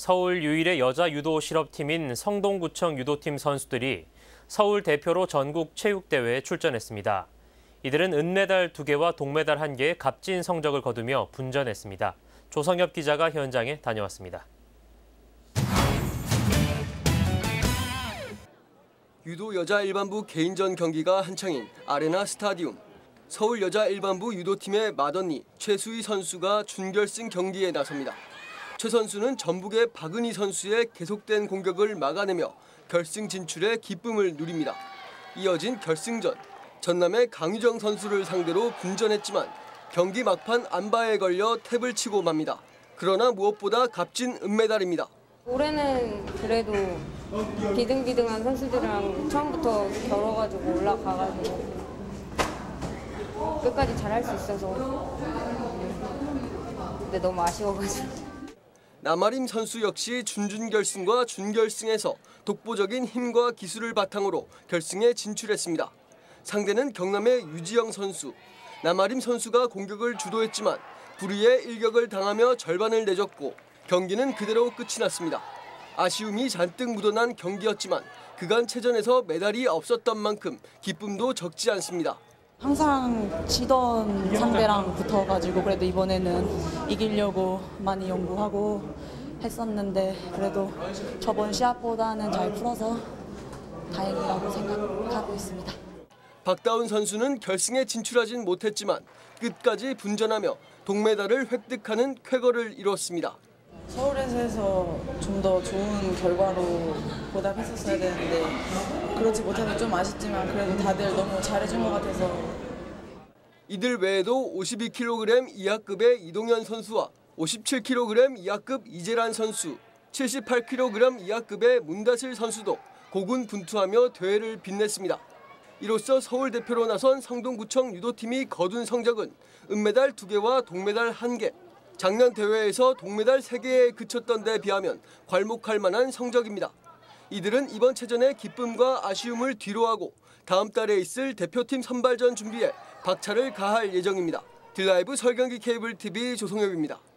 서울 유일의 여자 유도 실업팀인 성동구청 유도팀 선수들이 서울 대표로 전국 체육대회에 출전했습니다. 이들은 은메달 2개와 동메달 1개의 값진 성적을 거두며 분전했습니다. 조성엽 기자가 현장에 다녀왔습니다. 유도 여자 일반부 개인전 경기가 한창인 아레나 스타디움. 서울 여자 일반부 유도팀의 맏언니 최수희 선수가 준결승 경기에 나섭니다. 최 선수는 전북의 박은희 선수의 계속된 공격을 막아내며 결승 진출에 기쁨을 누립니다. 이어진 결승전, 전남의 강유정 선수를 상대로 분전했지만 경기 막판 안바에 걸려 탭을 치고 맙니다. 그러나 무엇보다 값진 은메달입니다. 올해는 그래도 비등비등한 선수들이랑 처음부터 겨뤄가지고 올라가가지고 끝까지 잘할 수 있어서 근데 너무 아쉬워가지고. 남아림 선수 역시 준결승과 준결승에서 독보적인 힘과 기술을 바탕으로 결승에 진출했습니다. 상대는 경남의 유지영 선수. 남아림 선수가 공격을 주도했지만 불의의 일격을 당하며 절반을 내줬고 경기는 그대로 끝이 났습니다. 아쉬움이 잔뜩 묻어난 경기였지만 그간 체전에서 메달이 없었던 만큼 기쁨도 적지 않습니다. 항상 지던 상대랑 붙어가지고 그래도 이번에는 이기려고 많이 연구하고 했었는데 그래도 저번 시합보다는 잘 풀어서 다행이라고 생각하고 있습니다. 박다운 선수는 결승에 진출하진 못했지만 끝까지 분전하며 동메달을 획득하는 쾌거를 이뤘습니다. 서울에서 해서 좀 더 좋은 결과로 보답했었어야 되는데 그렇지 못해서 좀 아쉽지만 그래도 다들 너무 잘해준 것 같아서. 이들 외에도 52kg 이하급의 이동현 선수와 57kg 이하급 이재란 선수, 78kg 이하급의 문다실 선수도 고군분투하며 대회를 빛냈습니다. 이로써 서울 대표로 나선 성동구청 유도팀이 거둔 성적은 은메달 2개와 동메달 1개. 작년 대회에서 동메달 3개에 그쳤던 데 비하면 괄목할 만한 성적입니다. 이들은 이번 체전의 기쁨과 아쉬움을 뒤로하고 다음 달에 있을 대표팀 선발전 준비에 박차를 가할 예정입니다. 딜라이브 설경기 케이블 TV 조성엽입니다.